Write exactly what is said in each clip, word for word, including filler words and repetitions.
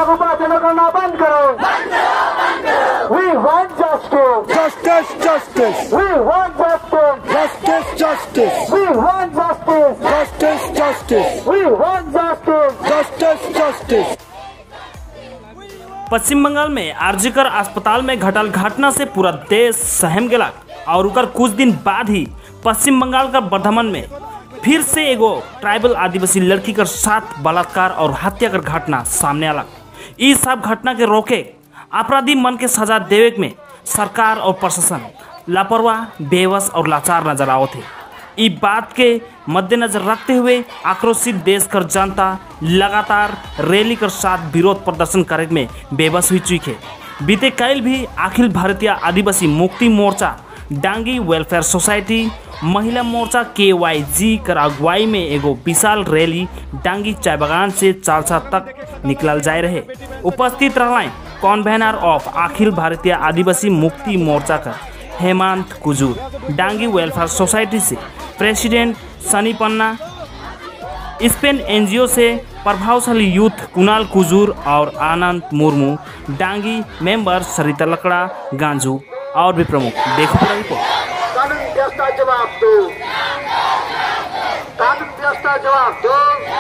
उपार्जन करना बंद करो। We want justice. Justice, justice. We want justice. Justice, justice. We want justice. Justice, justice. We want justice. Justice, justice. पश्चिम बंगाल में आरजीकर अस्पताल में घटल घटना से पूरा देश सहम गया और उकर कुछ दिन बाद ही पश्चिम बंगाल का बर्धमान में फिर से एगो ट्राइबल आदिवासी लड़की के साथ बलात्कार और हत्या कर घटना सामने आला। इस सब घटना के रोके अपराधी मन के सजा देवे में सरकार और प्रशासन लापरवाह, बेबस और लाचार नजर आवत है। इस बात के मद्देनजर रखते हुए आक्रोशित देश कर जनता लगातार रैली कर साथ विरोध प्रदर्शन करे में बेबस हुई चुकी है। बीते कल भी अखिल भारतीय आदिवासी मुक्ति मोर्चा, डांगी वेलफेयर सोसाइटी, महिला मोर्चा के वाई जी कर अगुवाई में एगो विशाल रैली डांगी चाय बागान से चालसा तक निकल जाए रहे। उपस्थित रहा कन्वेनर ऑफ अखिल भारतीय आदिवासी मुक्ति मोर्चा का हेमंत कुजूर, डांगी वेलफेयर सोसाइटी से president Sunny Panna, Spain NGO से प्रभावशाली यूथ कुणाल कुजूर और आनंद मुर्मू, डांगी मेंबर सरिता लकड़ा गांजू और भी प्रमुख। देखो पूरा रिपोर्ट। कानून व्यवस्था जवाब दो, कानून व्यवस्था जवाब दो।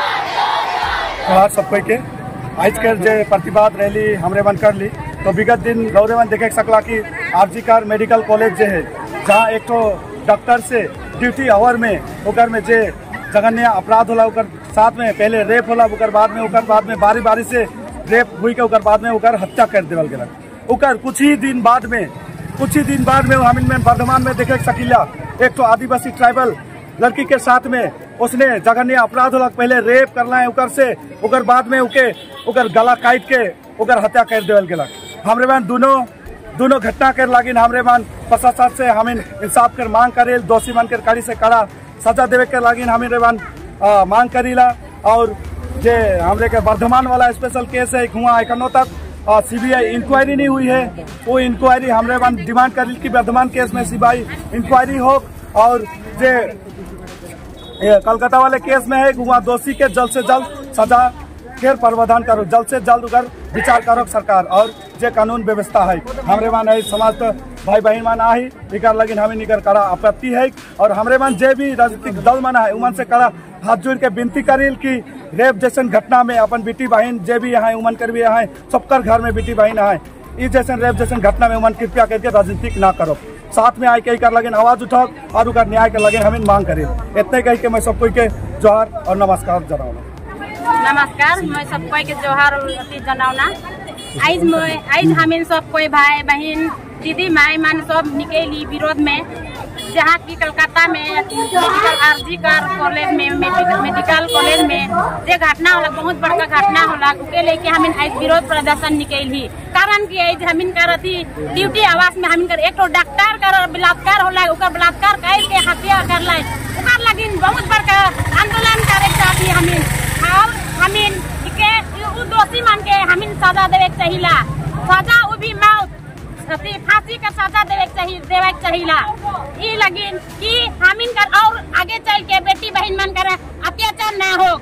जोहार सब कोई के आज के जे प्रतिवाद रैली हमरे मन कर ली तो विगत दिन गौरे मन देखे सकला कि आरजीकर मेडिकल कॉलेज जे है जहाँ एक तो डॉक्टर से ड्यूटी आवर में ओकर में जे जघन्य अपराध होला ओकर साथ में पहले रेप होला, ओकर बाद में ओकर बाद में बारी बारी से रेप हुई के ओकर बाद में ओकर हत्या कर देवल गेल। ओकर कुछ ही दिन बाद में कुछ ही दिन बाद में हम में वर्धमान में देखे सकिला एक तो आदिवासी ट्राइबल लड़की के साथ में उसने जघन्य अपराध होला, पहले रेप करना है ओकर से, ओकर बाद में ओके ओकर गला काट के ओकर हत्या कर देवल गेल। हमरे मान दोनों दोनों घटना कर लागिन हमरे मान प्रशासन से हम इंसाफ कर मांग करे, दोषी मन के कड़ी से कड़ा सजा देवे के लागिन हमरे मान मांग करीला। और जे हमरे के वर्धमान वाला स्पेशल केस है हुआ एखनो तक सीबीआई इंक्वायरी नहीं हुई है, वो इंक्वायरी हमरे मान डिमांड करी कि वर्धमान केस में सीबीआई इंक्वायरी हो। और जे कलकत्ता वाले केस में है हुआ दोषी के जल्द से जल्द सजा के प्रावधान करो, जल्द से जल्द उधर विचार करो सरकार। और जे कानून व्यवस्था है हमरे मान है समाज तो भाई बहन मान आई निकर लगिन हमें निकर करा आपत्ति है। और हमरे मान जे भी राजनीतिक दल माना है उमन से करा हाथ जोड़ के विनती करिल कि रेप जैसन घटना में अपन बेटी बहन जे भी यहाँ उमन कर भी यहाँ सबकर घर में बेटी बहन है, इस जैसन रेप जैसन घटना में उमन कृपया करके राजनीतिक ना करो, साथ में आई कही कर लगे आवाज उठाओ और उनका न्याय कर लगे हमें मांग करें। इतने कही के मैं सब कोई के जोहार और नमस्कार जनाऊँ। नमस्कार, मैं सब कोई के जोहार और जनाऊना। आज मैं आज हमें सब कोई भाई बहन दीदी माई मान सब निकली विरोध में, जहाँ की कलकत्ता में मेडिकल आरजीकर कॉलेज में मेडिकल कॉलेज में जो घटना होला बहुत बड़का घटना होला उसके लेके हमें आज विरोध प्रदर्शन निकली। कारण की आज हमिन कर ड्यूटी आवास में हमिन कर एक तो डॉक्टर कर बलात्कार होला, ओकर बलात्कार कर के हत्या कर ला, ओकर लगिन बहुत बड़का आंदोलन करे चाहती हमिन। और हमिन के दोषी मान के हमिन सजा देवे चाहिला, सजा वो भी मौत फांसी का सजा देवे चाहिए देवे चाहिला। ई लगिन कि हमिन कर और आगे चल के बेटी बहन मन कर अत्याचार न हो।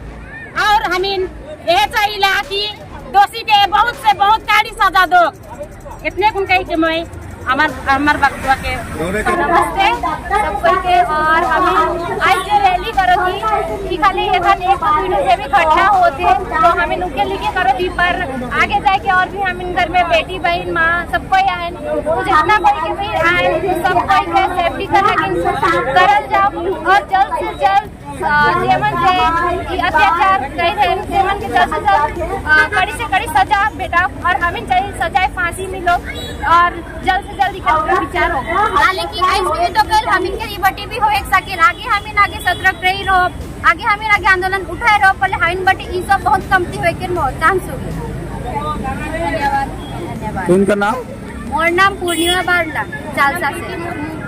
और हमिन यह चाहिला कि दोषी के बहुत से बहुत कड़ी सजा दो। इतने कुन कही के मैं हमार हमार बक्तवा के नमस्ते सबको के। और हमें आज जो रैली करो थी कि खाली एखन एक दुनो से भी इकट्ठा होते तो हमें उनके लिए करो थी, पर आगे जाए के और भी हम घर में बेटी बहन माँ सबको आए तो जितना कोई के भी आए सब कोई के सेफ्टी करना करल जाओ। और जल्द से जल्द जेमन से अत्याचार कही रहे जेमन के जल्द से जल्द कड़ी से कड़ी सजा बेटा और हमें चाहिए सजाए फांसी मिलो और जल्द से जल्द विचार हो। लेकिन ऐसे तो कल हमें के बटी भी हो एक सके आगे हमें आगे सतर्क रही रहो, आगे हमें आगे आंदोलन उठाए रहो, पहले हाइन बटी ई सब बहुत कमती हुए के चांस हो। धन्यवाद धन्यवाद। उनका नाम मोर नाम पूर्णिमा बारला चालसा से।